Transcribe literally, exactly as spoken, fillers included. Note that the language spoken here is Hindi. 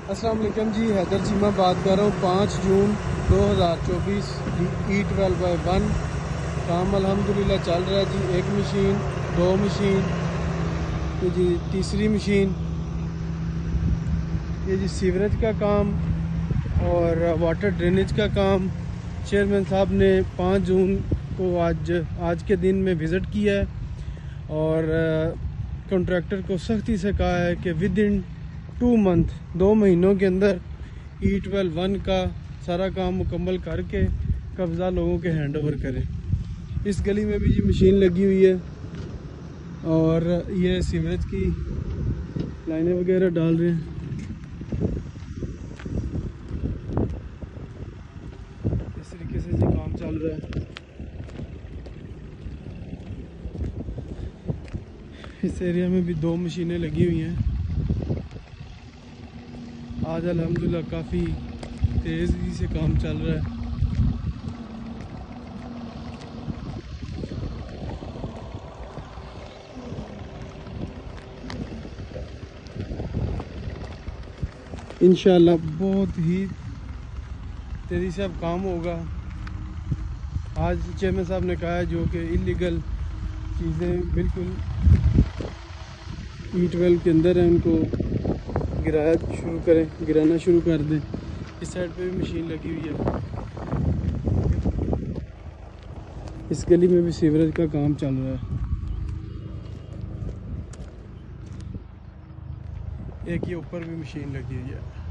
अस्सलाम वालेकुम जी, हैदर चीमा बात कर रहा हूँ। पाँच जून दो हज़ार चौबीस ई ट्वेल्व बाई वन काम अल्हम्दुलिल्लाह चल रहा है जी। एक मशीन, दो मशीन, ये जी तीसरी मशीन, ये जी सीवरेज का काम और वाटर ड्रेनेज का काम। चेयरमैन साहब ने पाँच जून को आज आज के दिन में विज़िट किया है और कॉन्ट्रैक्टर को सख्ती से कहा है कि विद इन टू मंथ दो महीनों के अंदर ई ट्वेल्व वन का सारा काम मुकम्मल करके कब्ज़ा लोगों के हैंड ओवर करें। इस गली में भी ये मशीन लगी हुई है और ये सीवरेज की लाइनें वगैरह डाल रहे हैं। इस तरीके से जी काम चल रहा है। इस एरिया में भी दो मशीनें लगी हुई हैं। आज अल्हम्दुलिल्लाह काफ़ी तेज़ी से काम चल रहा है। इंशाअल्लाह बहुत ही तेज़ी से अब काम होगा। आज चेयरमैन साहब ने कहा है जो कि इलीगल चीज़ें बिल्कुल ई ट्वेल्व के अंदर है उनको गिराया शुरू करें, गिराना शुरू कर दें। इस साइड पे भी मशीन लगी हुई है। इस गली में भी सीवरेज का काम चल रहा है। एक ही ऊपर भी मशीन लगी हुई है।